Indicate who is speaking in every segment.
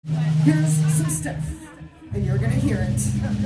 Speaker 1: Here's some stuff, and you're gonna hear it.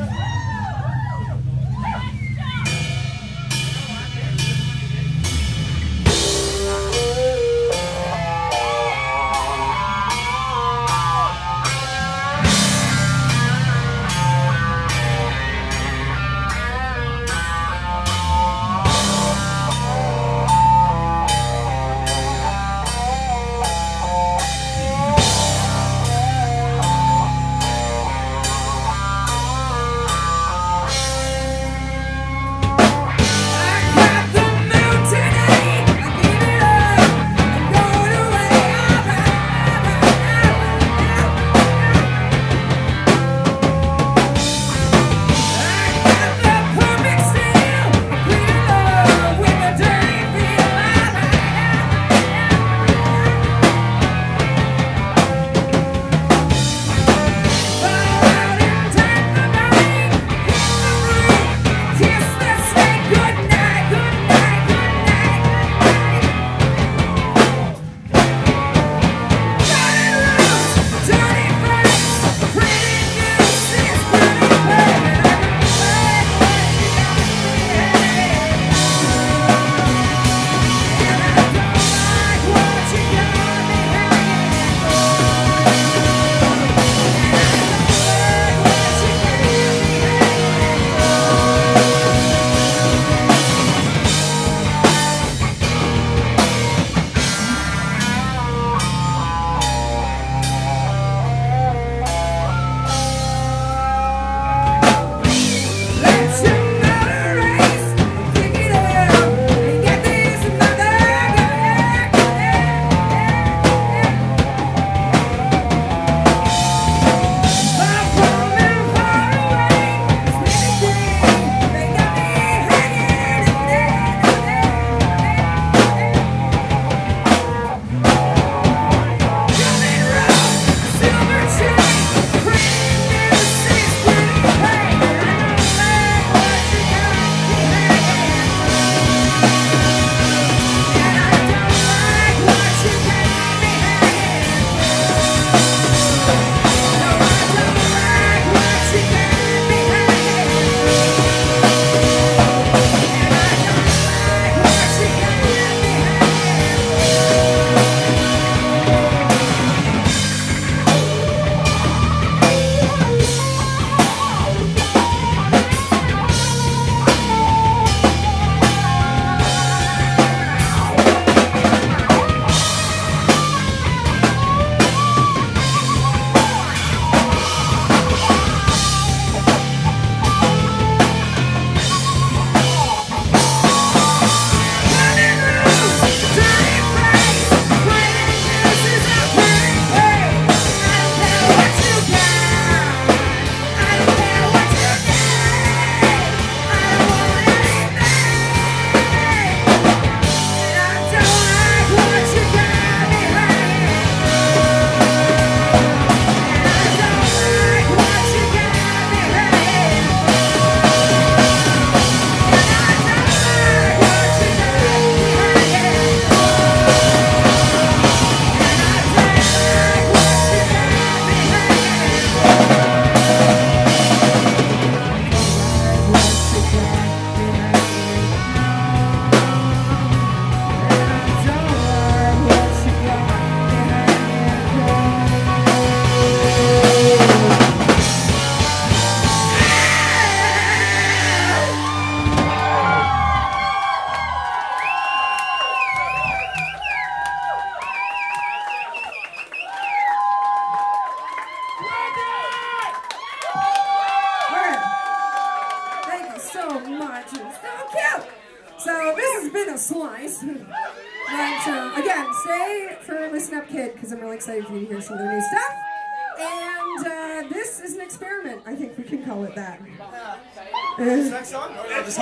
Speaker 1: So this has been a slice. But again, stay for Listen Up Kid, because I'm really excited for you to hear some of their new stuff. And this is an experiment. I think we can call it that.
Speaker 2: Next song?